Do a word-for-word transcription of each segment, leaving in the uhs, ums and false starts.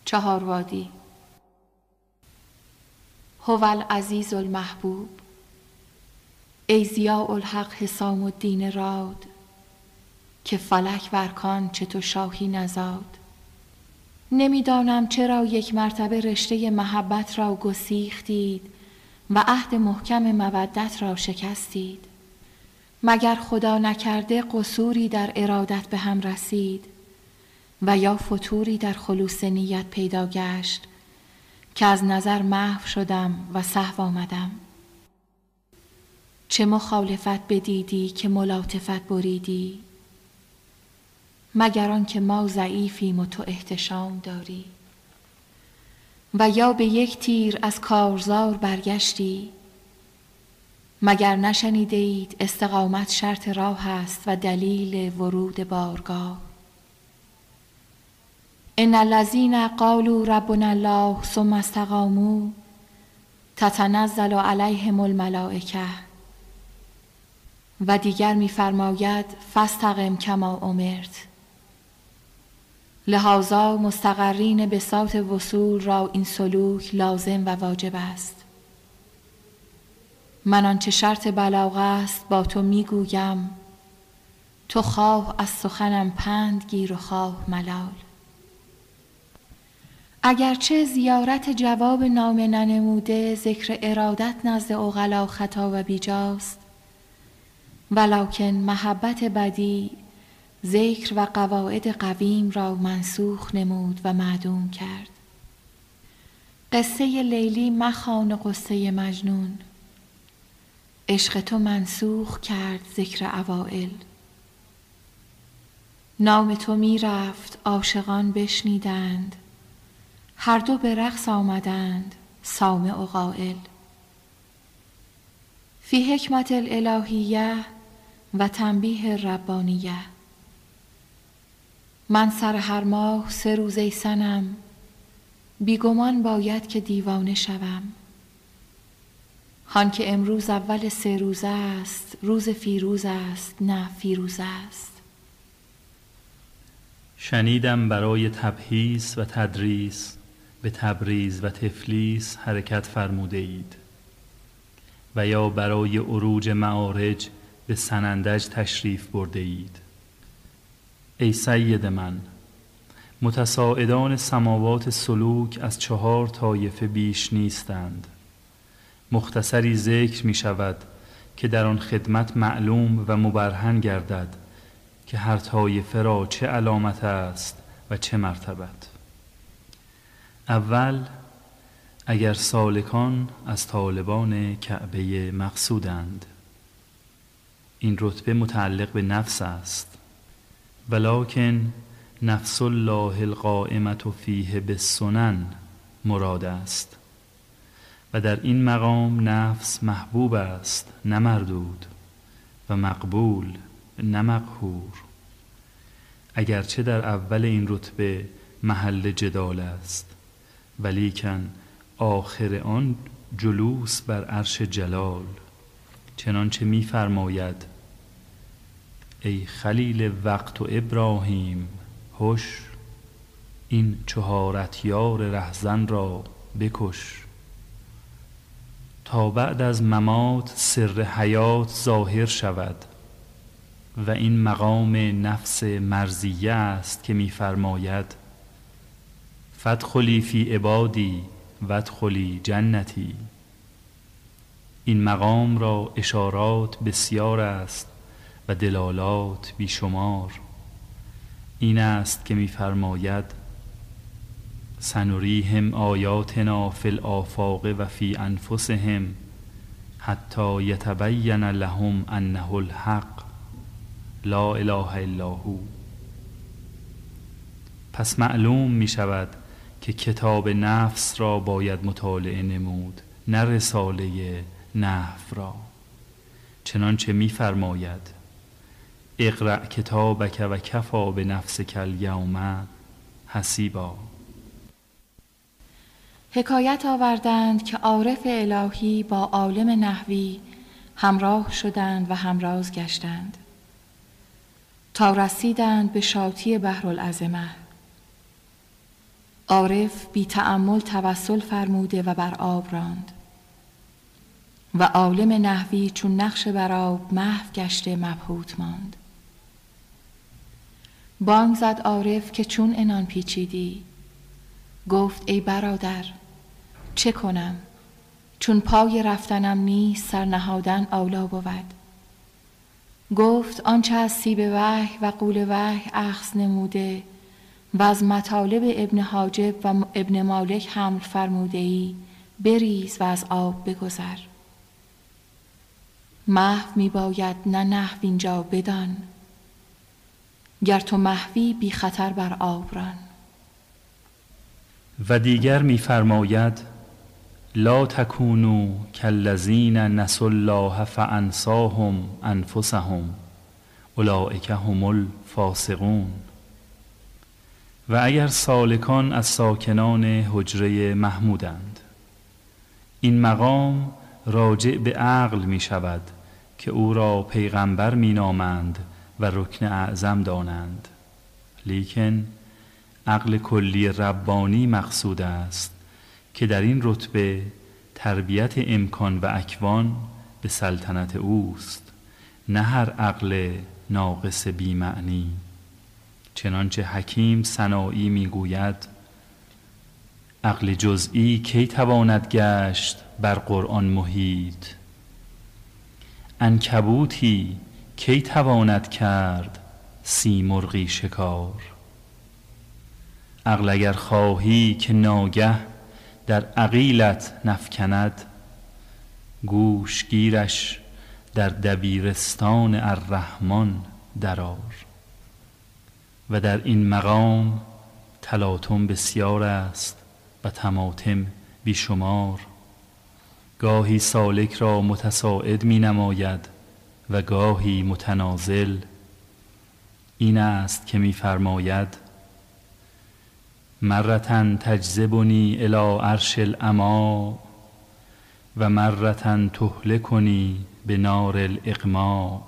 چهاروادی. هو العزیز المحبوب، ای ضیاء الحق حسام الدین راد، که فلک و ارکان چه تو شاهی نزاد. نمیدانم چرا یک مرتبه رشته محبت را گسیختید و عهد محکم مودت را شکستید. مگر خدا نکرده قصوری در ارادت به هم رسید و یا فتوری در خلوص نیت پیدا گشت که از نظر محو شدم و سهو آمدم؟ چه مخالفت بدیدی که ملاطفت بریدی؟ مگر آن که ما ضعیفیم و تو احتشام داری؟ و یا به یک تیر از کارزار برگشتی؟ مگر نشنیده اید استقامت شرط راه است و دلیل ورود بارگاه؟ ان الذین قالوا ربنا الله ثم استقاموا تتنزل علیهم الملائکه. و دیگر می‌فرماید فاستقم کما امرت. لذا مستقرین بساط وصول را این سلوک لازم و واجب است. من آنچه شرط بلاغ است با تو میگویم، تو خواه از سخنم پند گیر و خواه ملال. اگرچه زیارت جواب نامه ننموده ذکر ارادت نزد عقلا خطا و بیجاست، ولکن محبت بدی ذکر و قواعد قویم را منسوخ نمود و معدوم کرد. قصه لیلی مخوان قصه مجنون، عشق تو منسوخ کرد ذکر اوائل. نام تو می رفت عاشقان بشنیدند، هر دو به رقص آمدند سامع و قائل. فی حکمت الالهیه و تنبیه ربانیه. من سر هر ماه سه روز ای صنم، بیگمان باید که دیوانه شوم. هان که امروز اول سه روزه است، روز فیروز است نه فیروزه است. شنیدم برای تبحیث و تدریس به تبریز و تفلیس حرکت فرموده اید و یا برای عروج معارج به سنندج تشریف برده اید. ای سید من، متساعدان سماوات سلوک از چهار طایفه بیش نیستند. مختصری ذکر می شود که در آن خدمت معلوم و مبرهن گردد که هر طایفه را چه علامت است و چه مرتبت. اول، اگر سالکان از طالبان کعبه مقصودند، این رتبه متعلق به نفس است، ولکن نفس الله القائمة فیه بالسنن مراد است و در این مقام نفس محبوب است نه مردود و مقبول نه مقهور. اگرچه در اول این رتبه محل جدال است، ولیکن آخر آن جلوس بر عرش جلال، چنانچه می فرماید ای خلیل وقت و ابراهیم هوش، این چهارت یار رهزن را بکش. تا بعد از ممات سر حیات ظاهر شود و این مقام نفس مرضیه است که می فرماید فادخلی فی عبادی وادخلی جنتی. این مقام را اشارات بسیار است و دلالات بیشمار. این است که می فرماید سنریهم آیاتنا فی الآفاق و فی انفسهم حتی یتبین لهم انه الحق لا اله الا هو. پس معلوم می شود که کتاب نفس را باید مطالعه نمود نه رساله نحو را، چنانچه می فرماید اقرأ کتابک و کفی بنفسک الیوم حسیبا. حکایت آوردند که عارف الهی با عالم نحوی همراه شدند و همراز گشتند تا رسیدند به شاطی بحر العظمه. عارف بی تأمل توسل فرموده و بر آب راند و عالم نحوی چون نقش بر آب محو گشته مبهوت ماند. بانگ زد عارف که چون عنان پیچیدی؟ گفت ای برادر چه کنم؟ چون پای رفتنم نیست سر نهادن اولی بود. گفت آنچه از سیب وحی و غول وحی اخذ نموده و از مطالب ابن حاجب و ابن مالک حمل فرموده ای بریز و از آب بگذر. محو می باید نه نحو اینجا بدان، گر تو محوی بی خطر بر آب ران. و دیگر می فرماید لا تکونوا کالذین نسوا الله فانساهم انفسهم اولئک هم الفاسقون. و اگر سالکان از ساکنان حجره محمودند، این مقام راجع به عقل می شود که او را پیغمبر می نامند و رکن اعظم دانند، لیکن عقل کلی ربانی مقصود است که در این رتبه تربیت امکان و اکوان به سلطنت اوست، نه هر عقل ناقص بی معنی. چنانچه حکیم سنایی می گوید عقل جزئی کی تواند گشت بر قرآن محیط، عنکبوتی کی تواند کرد سیمرغی شکار. عقل اگر خواهی که ناگه در عقیلت نفکند، گوش گیرش در دبیرستان الرحمن درآر. و در این مقام تلاطم بسیار است و تماطم بیشمار. گاهی سالک را متصاعد می نماید و گاهی متنازل. این است که می فرماید مرتن تجذبنی الی عرش العما و مرتن تهلکنی به نار الاغما.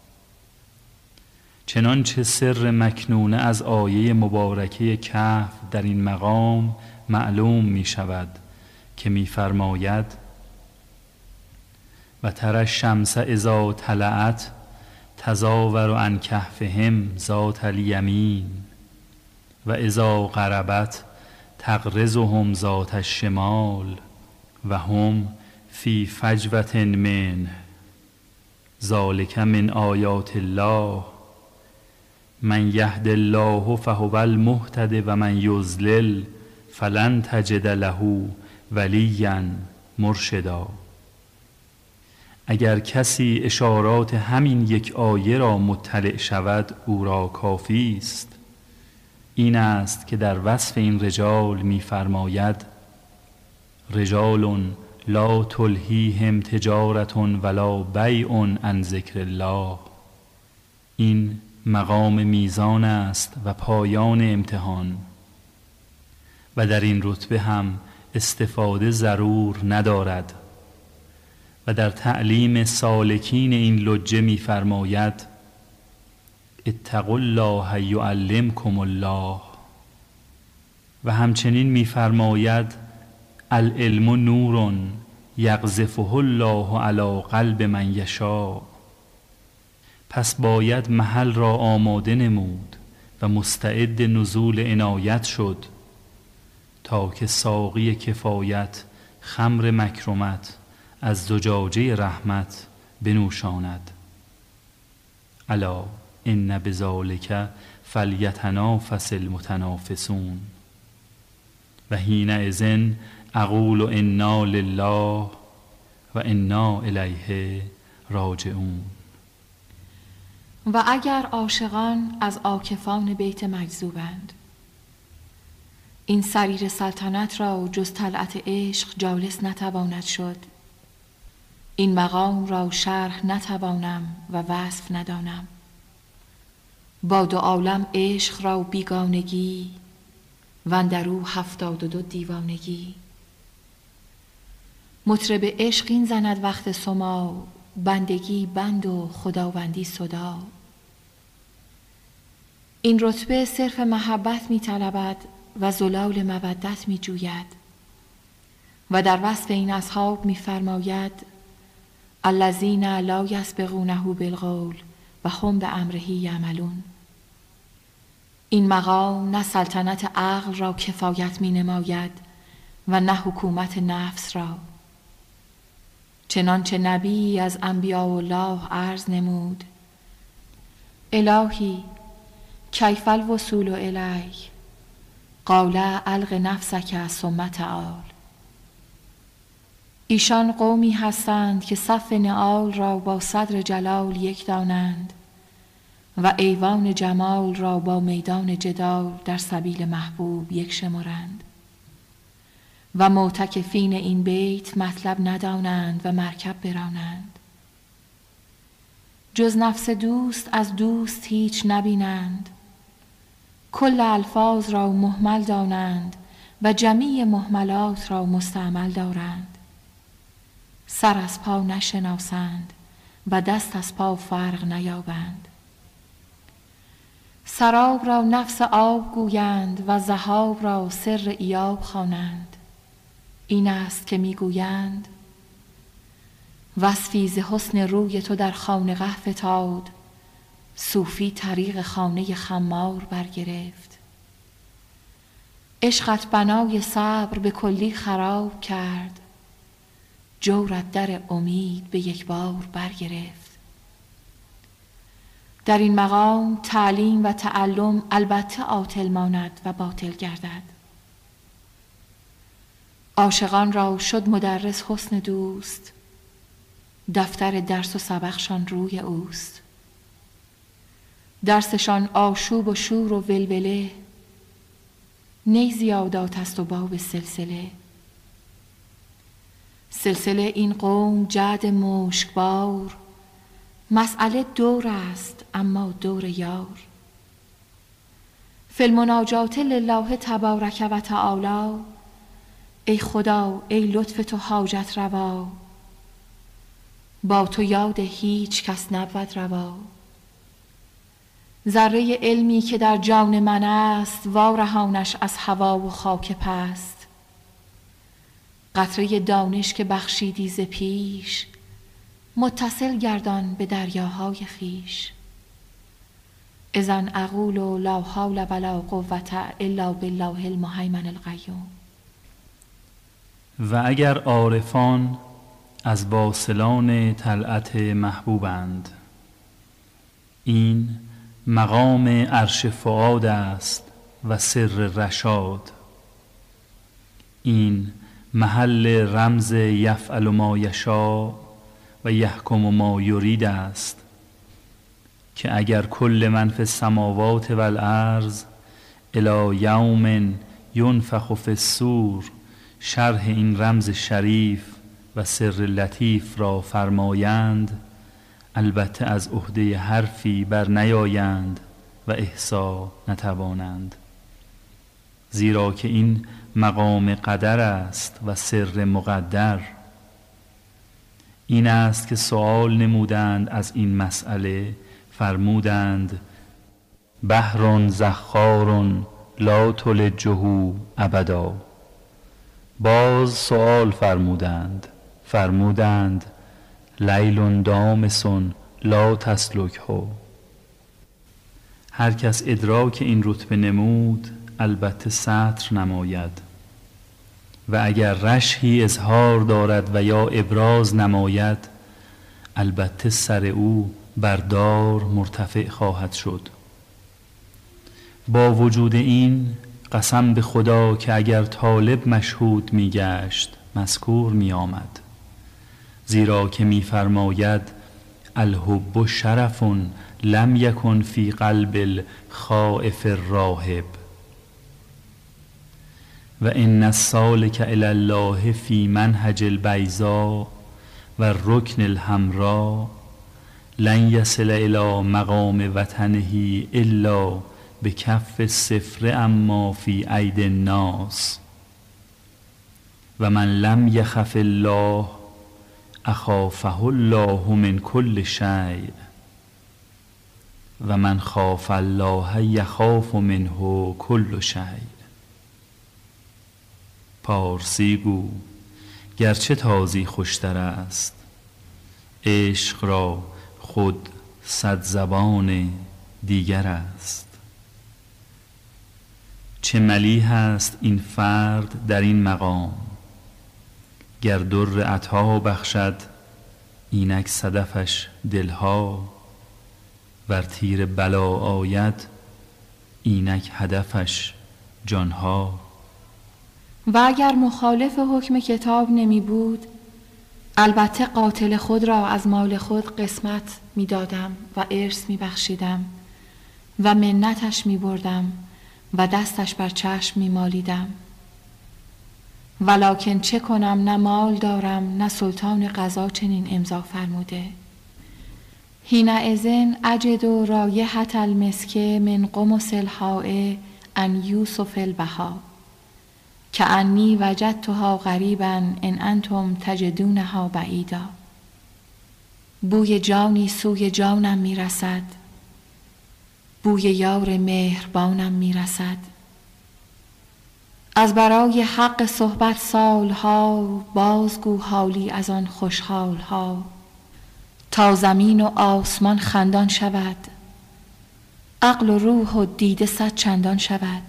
چنانچه سر مکنونه از آیه مبارکه کهف در این مقام معلوم می شود که می فرماید و تری الشمس اذا طلعت تزاور عن کهفهم ذات الیمین و اذا غربت تغرزهم ذات الشمال و هم فی فجوة منه ذلک من آیات الله من یهد الله فهو المهتد و من یضلل فلن تجد له ولیا مرشدا. اگر کسی اشارات همین یک آیه را مطلع شود او را کافی است. این است که در وصف این رجال می فرماید رجال لا تلهیهم تجارة ولا بیع عن ذکر الله. این مقام میزان است و پایان امتحان و در این رتبه هم استفاده ضرور ندارد. و در تعلیم سالکین این لجه می فرماید اتقوا الله یعلمکم الله. و همچنین می فرماید العلم نور یقذفه الله علی قلب من یشاء. پس باید محل را آماده نمود و مستعد نزول عنایت شد تا که ساقی کفایت خمر مکرمت از زجاجه رحمت بنوشاند. الا ان بذلک فلیتنافس المتنافسون و حینئذ اقول انا لله و انا الیه راجعون. و اگر عاشقان از عاکفان بیت مجذوبند، این سریر سلطنت را جز طلعت عشق جالس نتواند شد. این مقام را شرح نتوانم و وصف ندانم. با دو عالم عشق را بیگانگی و اندرو هفتاد و دو دیوانگی. مطرب عشق این زند وقت سما، بندگی بند و خداوندی صدا. این رتبه صرف محبت می طلبد و زلال مودت می جوید و در وصف این اصحاب می فرماید الذین لا یسبقونه بالقول و هم بامره یعملون. این مقام نه سلطنت عقل را کفایت می نماید و نه حکومت نفس را، چنانچه نبی از انبیاء الله عرض نمود الهی کیف الوصول الیک قال الق نفسک ثم تعال. ایشان قومی هستند که صف نعال را با صدر جلال یک دانند و ایوان جمال را با میدان جدال در سبیل محبوب یک شمرند و معتکفین این بیت مطلب ندانند و مرکب برانند. جز نفس دوست از دوست هیچ نبینند، کل الفاظ را مهمل دانند و جمیع مهملات را مستعمل دارند. سر از پا نشناسند و دست از پا فرق نیابند. سراب را نفس آب گویند و ذهاب را سر ایاب خوانند. این است که میگویند وصفی ز حسن روی تو در خانقه فتاد، صوفی طریق خانه خمار برگرفت. عشقت بنای صبر به کلی خراب کرد، جورت در امید به یک بار برگرفت. در این مقام تعلیم و تعلم البته عاطل ماند و باطل گردد. عاشقان را شد مدرس حسن دوست، دفتر درس و سبقشان روی اوست. درسشان آشوب و شور و ولوله، نی زیادات است و باب سلسله. سلسله این قوم جعد مشکبار، مسئله دور است اما دور یار. فی المناجات لله تبارک و تعالی، ای خدا ای لطف تو حاجت روا، با تو یاد هیچ کس نبود روا. ذره علمی که در جان من است، وارهانش از هوا و خاک پست. قطره دانش که بخشیدی ز پیش، متصل گردان به دریاهای خیش. اذن اقول لا حول ولا قوة الا بالله المهیمن القیوم. و اگر عارفان از واصلان طلعت محبوبند، این مقام عرش فؤاد است و سر رشاد. این محل رمز یفعل ما یشاء و یحکم ما یرید است که اگر کل من فی السماوات و الارض الی یوم ینفخ فی الصور شرح این رمز شریف و سر لطیف را فرمایند، البته از عهده حرفی بر نیایند و احصا نتوانند، زیرا که این مقام قدر است و سر مقدر. این است که سؤال نمودند از این مسئله، فرمودند بحر زخار لا تلجه ابدا. باز سؤال فرمودند، فرمودند لیل دامس لا تسلکه. هر کس ادراک این رتبه نمود البته سطر نماید، و اگر رشحی اظهار دارد و یا ابراز نماید، البته سر او بردار مرتفع خواهد شد. با وجود این قسم به خدا که اگر طالب مشهود می گشت مذکور می آمد، زیرا که می فرماید الحب شرف لم یکن فی قلب الخائف الراهب و ان السالک الی الله فی منهج البیضاء و الرکن الحمراء لن یصل الی مقام وطنه الا بکف الصفر اما فی اید الناس و من لم یخف الله اخافه الله من کل شیء و من خاف الله یخاف منه کل شیء. پارسی گو گرچه تازی خوشتر است. عشق را خود صد زبان دیگر است. چه ملیح است این فرد در این مقام، گر در عطا بخشد اینک صدفش دلها، ور تیر بلا آید اینک هدفش جانها. و اگر مخالف حکم کتاب نمی بود، البته قاتل خود را از مال خود قسمت می دادم و ارث می بخشیدم و منتش می بردم و دستش بر چشم می مالیدم. ولکن چه کنم، نه مال دارم نه سلطان قضا چنین امضا فرموده. حینئذ اجد رایحة المسک من قمص الحاء عن یوسف البها کأنی وجدتها غریبا ان انتم تجدونها بعیدا. بوی جانی سوی جانم می رسد، بوی یار مهربانم می رسد. از برای حق صحبت سالها بازگو حالی از آن خوشحالها، تا زمین و آسمان خندان شود، عقل و روح و دیده صد چندان شود.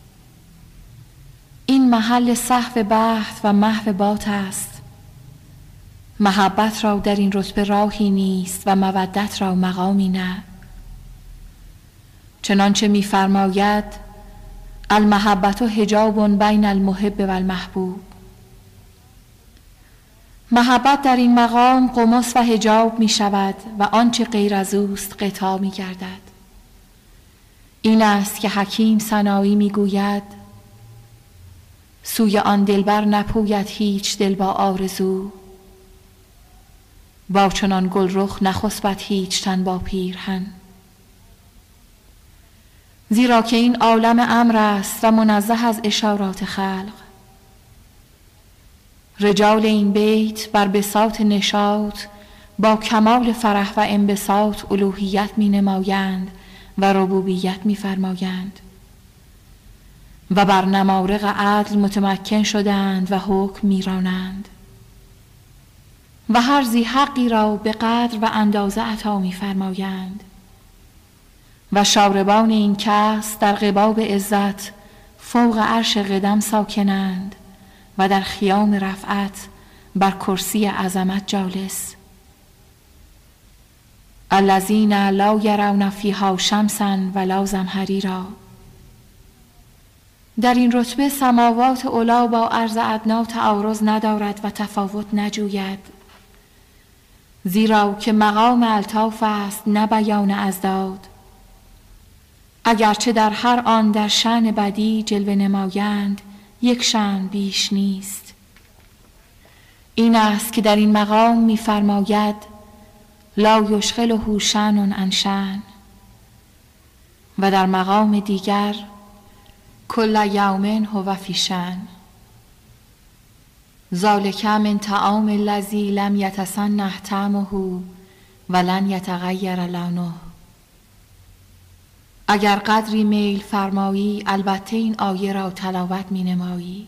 این محل سهو بحث و محو بات است. محبت را در این رتبه راهی نیست و مودت را مقامی نه. چنانچه می فرماید المحبت حجاب بین المحب و المحبوب. محبت در این مقام قمص و حجاب می شود و آنچه غیر از اوست غطا می گردد. این است که حکیم سنایی می گوید سوی آن دلبر نپوید هیچ دل با آرزو، با چنان گلرخ نخسبد هیچ تن با پیرهن. زیرا که این عالم امر است و منزه از اشارات خلق. رجال این بیت بر بساط نشاط با کمال فرح و انبساط الوهیت می نمایند و ربوبیت می فرمایند و بر نمارق عدل متمکن شدند و حکم می رانند و هر ذی حقی را به قدر و اندازه عطا می فرمایند و شاربان این کس در قباب عزت فوق عرش قدم ساکنند و در خیام رفعت بر کرسی عظمت جالس. الذین لا یرون فیها شمسا ولا زمهریرا. در این رتبه سماوات علا با ارض ادنا تعارض ندارد و تفاوت نجوید، زیرا که مقام الطاف است نه بیان اضداد، اگرچه در هر آن در شأن بدی جلوه نمایند یک شأن بیش نیست. این است که در این مقام می فرماید لا یشغله شأن عن شأن، و در مقام دیگر کل یوم هو فی شأن. ذلک من طعام الذی لم یتسنح طعمه ولن یتغیر لونه. اگر قدری میل فرمایی البته این آیه را تلاوت می نمایی.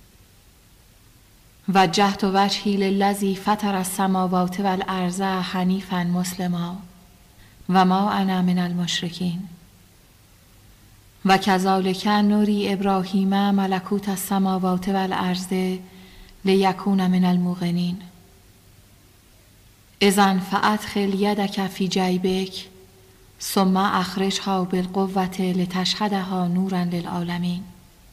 وجهت وجهی للذی فطر السماوات والارض حنیفا مسلما و ما انا من المشرکین. و کذالک نری ابراهیم ملکوت السماوات والارض لیکون من الموقنین. اذن فادخل یدک فی جیبک ثم اخرجها بالقوة لتشهدها نورا للعالمین.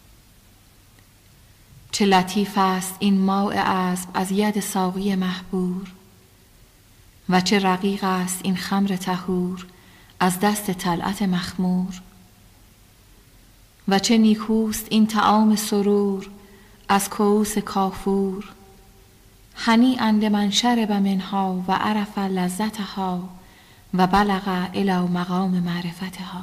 چه لطیف است این ماء عذب از ید ساقی محبور، و چه رقیق است این خمر طهور از دست طلعت مخمور، و چه نیکوست این طعام سرور از کؤوس کافور. هنیئا لمن شرب منها و عرف لذتها و بلغ الی مقام معرفتها.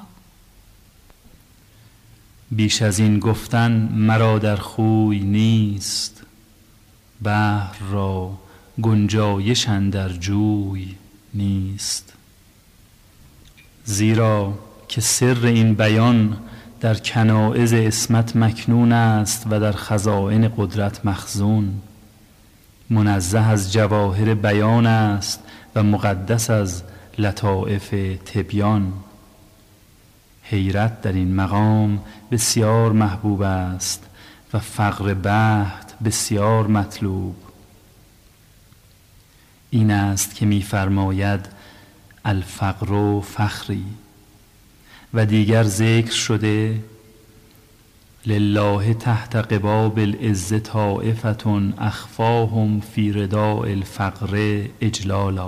بیش از این گفتن مرا در خوی نیست، بحر را گنجایش اندر جوی نیست. زیرا که سر این بیان در کنایز عصمت مکنون است و در خزائن قدرت مخزون. منزه از جواهر بیان است و مقدس از لطائف تبیان. حیرت در این مقام بسیار محبوب است و فقر بحت بسیار مطلوب. این است که می فرماید الفقر فخری. و دیگر ذکر شده لله تحت قباب العز طائفة اخفاهم فی رداء الفقر اجلالا.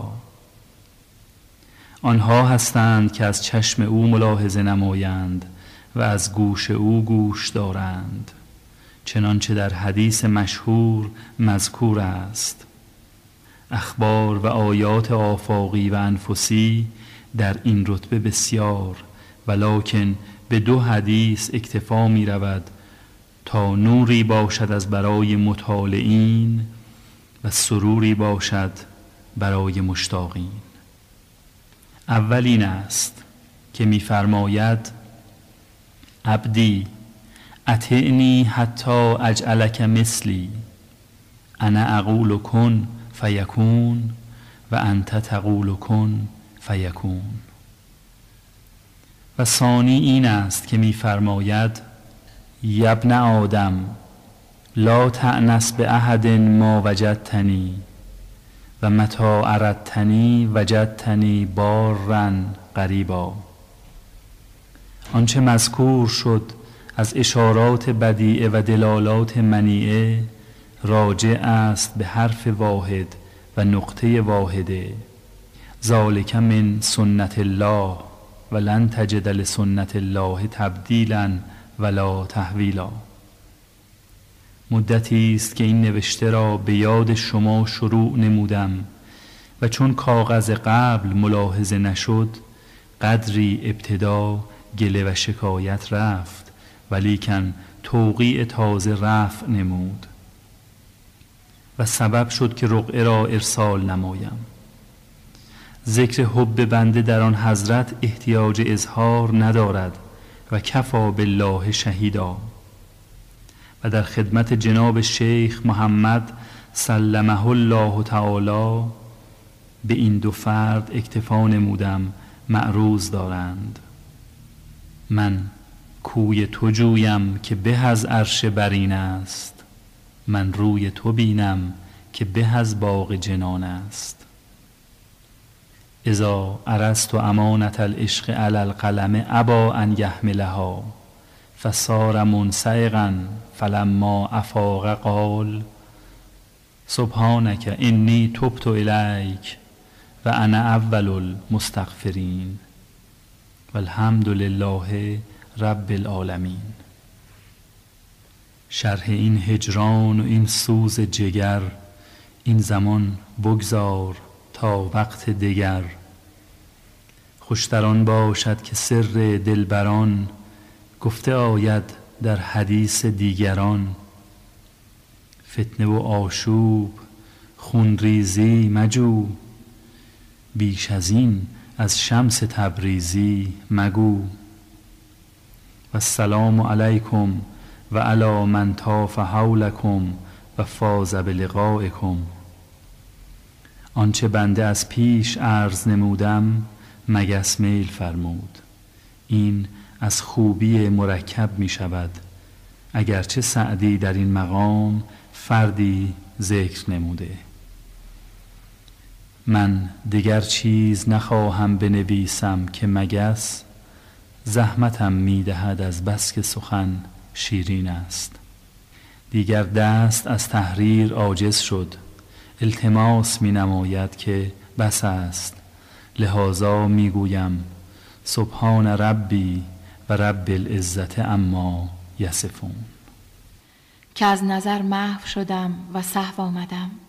آنها هستند که از چشم او ملاحظه نمایند و از گوش او گوش دارند، چنانچه در حدیث مشهور مذکور است. اخبار و آیات آفاقی و انفسی در این رتبه بسیار، ولکن به دو حدیث اکتفا می رود تا نوری باشد از برای مطالعین و سروری باشد برای مشتاقین. اول این است که می فرماید عبدی اطعنی حتی اجعلک مثلی، انا اقول کن فیکون و انت تقول کن فیکون. و ثانی این است که می فرماید یبن آدم لا تأنس به احد ما وجدتنی و متی اردتنی وجدتنی بارا قریبا. آنچه مذکور شد از اشارات بدیعه و دلالات منیعه راجع است به حرف واحد و نقطه واحده. ذالک من سنت الله ولن تجد لسنت الله تبدیلا ولا تحویلا. مدتی است که این نوشته را به یاد شما شروع نمودم و چون کاغذ قبل ملاحظه نشد قدری ابتدا گله و شکایت رفت، ولیکن توقیع تازه رفع نمود و سبب شد که رقعه را ارسال نمایم. ذکر حب بنده در آن حضرت احتیاج اظهار ندارد و کفا بالله شهیدا. و در خدمت جناب شیخ محمد سلمه الله تعالی به این دو فرد اکتفا نمودم معروض دارند. من کوی تو جویم که به از عرش برین است، من روی تو بینم که به از باغ جنان است. اذا عرضت امانت العشق علی القلم ابا ان یحملها فصار منصعقا فلما افاق قال سبحانک انی تبت الیک و انا اول المستغفرین والحمد لله رب العالمین. شرح این هجران و این سوز جگر این زمان بگذار تا وقت دگر. خوشتران باشد که سر دلبران گفته آید در حدیث دیگران. فتنه و آشوب خونریزی مجو، بیش از این از شمس تبریزی مگو. و السلام علیکم و علی من طاف حولکم و فاز بلقائکم. آنچه بنده از پیش عرض نمودم مگس میل فرمود. این از خوبی مرکب می شود، اگرچه سعدی در این مقام فردی ذکر نموده. من دیگر چیز نخواهم بنویسم که مگس زحمتم می دهد از بس که سخن شیرین است. دیگر دست از تحریر عاجز شد، التماس می نماید که بس است. لذا می گویم سبحان ربی و رب العزت اما یصفون. که از نظر محو شدم و سهو آمدم.